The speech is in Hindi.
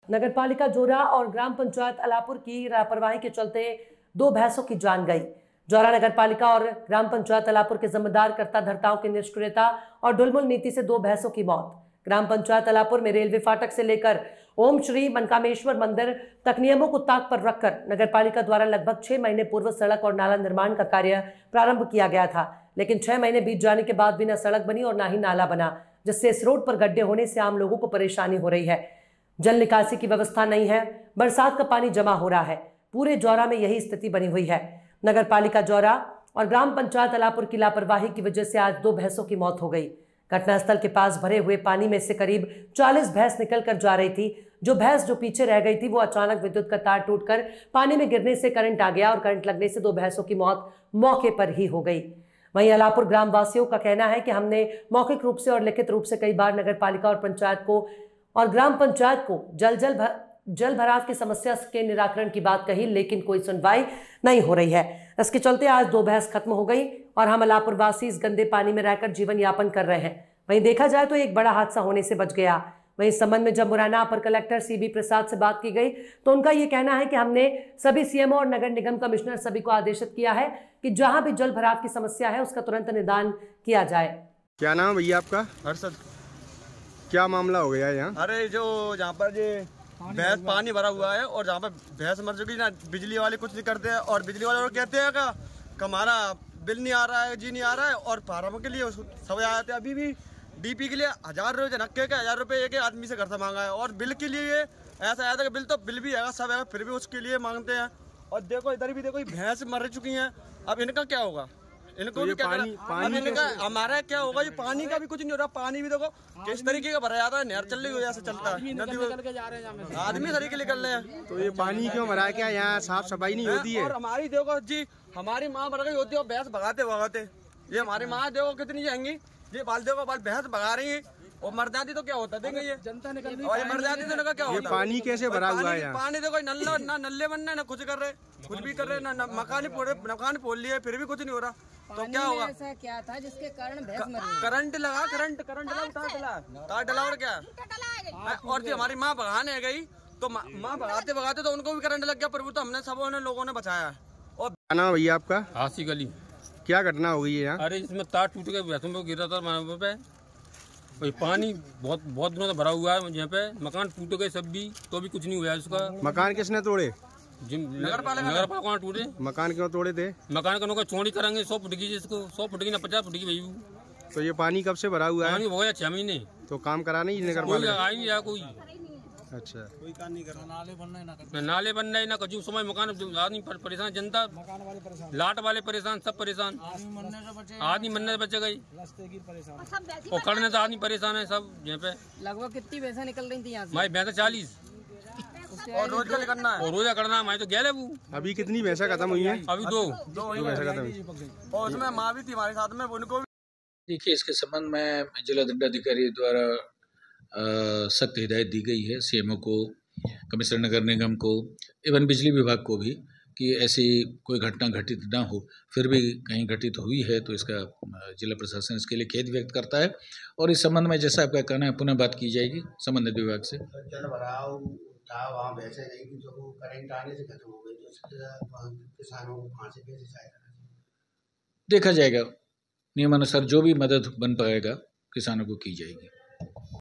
नगरपालिका जोरा और ग्राम पंचायत अलापुर की लापरवाही के चलते 2 भैंसों की जान गई। जोरा नगरपालिका और ग्राम पंचायत अलापुर के जिम्मेदार कर्ता धर्ताओं की निष्क्रियता और ढुलमुल नीति से 2 भैंसों की मौत। ग्राम पंचायत अलापुर में रेलवे फाटक से लेकर ओम श्री मनकामेश्वर मंदिर तक नियमों को ताक पर रखकर नगरपालिका द्वारा लगभग 6 महीने पूर्व सड़क और नाला निर्माण का कार्य प्रारंभ किया गया था, लेकिन 6 महीने बीत जाने के बाद भी न सड़क बनी और न ही नाला बना, जिससे इस रोड पर गड्ढे होने से आम लोगों को परेशानी हो रही है। जल निकासी की व्यवस्था नहीं है, बरसात का पानी जमा हो रहा है। पूरे जौरा में यही स्थिति बनी हुई है। नगरपालिका जौरा और ग्राम पंचायत अलापुर की लापरवाही की वजह से आज 2 भैंसों की मौत हो गई। घटनास्थल के पास भरे हुए पानी में से करीब 40 भैंस निकल कर जा रही थी। जो भैंस जो पीछे रह गई थी वो अचानक विद्युत का तार टूटकर पानी में गिरने से करंट आ गया और करंट लगने से 2 भैंसों की मौत मौके पर ही हो गई। वहीं अलापुर ग्राम वासियों का कहना है कि हमने मौखिक रूप से और लिखित रूप से कई बार नगरपालिका और पंचायत को और ग्राम पंचायत को जल भराव की समस्या के निराकरण की बात कही, लेकिन कोई सुनवाई नहीं हो रही है। इसके चलते आज 2 भैंस खत्म हो गई और हम अलापुर वासी इस गंदे पानी में रहकर जीवन यापन कर रहे हैं। वहीं देखा जाए तो एक बड़ा हादसा होने से बच गया। वहीं इस संबंध में जब मुरैना अपर कलेक्टर CB प्रसाद से बात की गई तो उनका ये कहना है कि हमने सभी CMO और नगर निगम कमिश्नर सभी को आदेशित किया है कि जहां भी जल भराव की समस्या है उसका तुरंत निदान किया जाए। क्या नाम है भैया आपका? हर्षद। क्या मामला हो गया यहाँ? अरे जो जहाँ पर ये भैंस पानी भरा हुआ है और जहाँ पर भैंस मर चुकी ना, बिजली वाले कुछ नहीं करते हैं और बिजली वाले कहते हैं कि हमारा बिल नहीं आ रहा है, जी नहीं आ रहा है और फार्म के लिए सब आ जाते हैं। अभी भी DP के लिए 1000 रुपये नक्के के 1000 रुपये एक आदमी से घर से मांगा है और बिल के लिए ऐसा आया था कि बिल भी है सब है, फिर भी उसके लिए मांगते हैं। और देखो इधर भी देखो भैंस मर चुकी हैं, अब इनका क्या होगा? इनको भी क्या पानी इनका हमारा क्या होगा? ये पानी का भी कुछ नहीं हो रहा। पानी भी देखो किस तरीके का भरा जाता है, नहर चल रही हो चलता है, नदी आदमी तरीके निकल रहे हैं। तो ये पानी क्यों भरा? क्या यहाँ साफ सफाई नहीं होती है? और हमारी देखो जी, हमारी माँ मर गई होती है और भैंस भगाते ये हमारी माँ देखो कितनी जाएंगी, ये बाल देखो बाल भैंस भगा रही है और मर जाती तो क्या होता? देंगे ये जनता निकल रही और ये मर जाती तो क्या होता? पानी कैसे भरा हुआ है? पानी देखो नल्ले बनना ना कुछ कर रहे, कुछ भी कर रहे ना, मकान फोड़ लिए फिर भी कुछ नहीं हो रहा। तो क्या होगा? ऐसा क्या था जिसके कारण भैंस मरी? करंट लगा, तार डला और क्या? और जो हमारी माँ भगाने गई तो माँ भगाते तो उनको भी करंट लग गया, पर वो तो हमने सब लोगों ने बचाया। और क्या नाम भैया आपका? हासी गली। क्या घटना हो गई है यहाँ? अरे इसमें तार टूट के भैंसों पे गिरा था पे, वही पानी बहुत दिनों से भरा हुआ है यहाँ पे। मकान टूट गए सब भी, तो भी कुछ नहीं हुआ उसका। मकान किसने तोड़े? नगरपालिका टूटे। मकान क्यों तोड़े थे? मकान का चौड़ी करेंगे 100 फुट की, जिसको 100 फुट की ना 50 फुट की भाई। तो ये पानी कब से भरा हुआ है? पानी हो गया 6 महीने। तो काम करा नहीं नगरपालिका? आई नहीं कोई। अच्छा, कोई काम नहीं कर रहा। नाले बन रहे ना कचू समय मकान आदमी परेशान, जनता लाट वाले परेशान, सब परेशान। आदमी मरने से बच गई और करने से आदमी परेशान है सब यहाँ पे। लगभग कितनी भैंसा निकल रही थी यहाँ से? भाई भैंसा 40 और रोज का करना है और रोजा करना है। तो गया वो अभी कितनी भैंसा खत्म हुई है? अभी दो भैंसा खत्म हुई और उसमें माँ भी थी हमारे साथ में, उनको। देखिए, इसके संबंध में जिला दंडाधिकारी द्वारा सख्त हिदायत दी गई है CMO को, कमिश्नर नगर निगम को, एवं बिजली विभाग को भी, कि ऐसी कोई घटना घटित ना हो। फिर भी कहीं घटित हुई है तो इसका जिला प्रशासन इसके लिए खेद व्यक्त करता है और इस संबंध में जैसा आपका कहना है पुनः बात की जाएगी संबंधित विभाग से। जल भराव था वहाँ भैंसे गई थी जो करंट आने से खत्म हो गई, तो किसानों को कहाँ से कैसे सहायता देखा जाएगा, नियमानुसार जो भी मदद बन पाएगा किसानों को की जाएगी।